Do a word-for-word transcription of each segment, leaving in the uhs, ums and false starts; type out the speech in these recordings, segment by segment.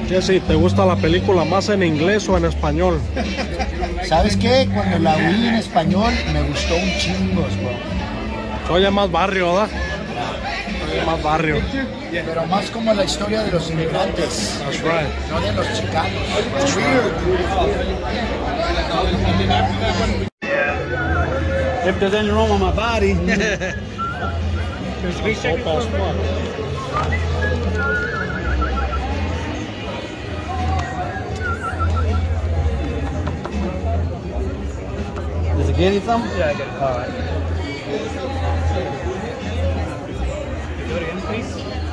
Jesse, ¿te gusta la película más en inglés o en español? ¿Sabes qué? Cuando la oí en español me gustó un chingo, bro. Oye, más barrio, ¿verdad? Oye, más barrio. Pero más como la historia de los inmigrantes. That's right. No de los chicanos. If there's anything wrong with my body. Does it get you some? Yeah, I get it. All right. Do it again, please.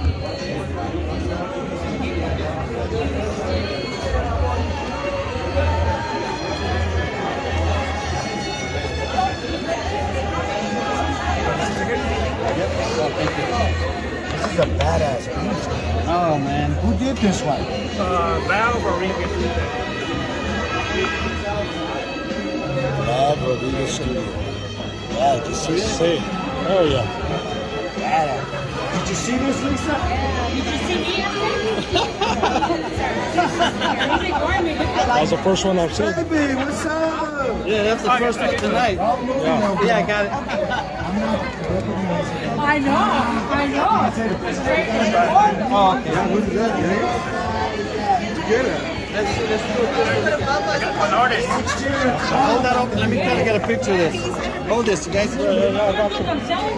This is a badass piece. Oh man, Who did this one? Uh, Val Rodriguez. Val Rodriguez Studio. Yeah, did you see it? Sí. Oh, yeah. Badass. Did you see this, Lisa? Did you see me That's the first one I've seen. Baby, what's up? yeah, that's the first one tonight. Yeah. Yeah, I got it. I'm not recognizing it. I know, I know. Oh, okay. Yeah, who's that, Let's, let's do it. An artist. Hold that open. Let me kind of get a picture of this. Hold this, guys. I'm telling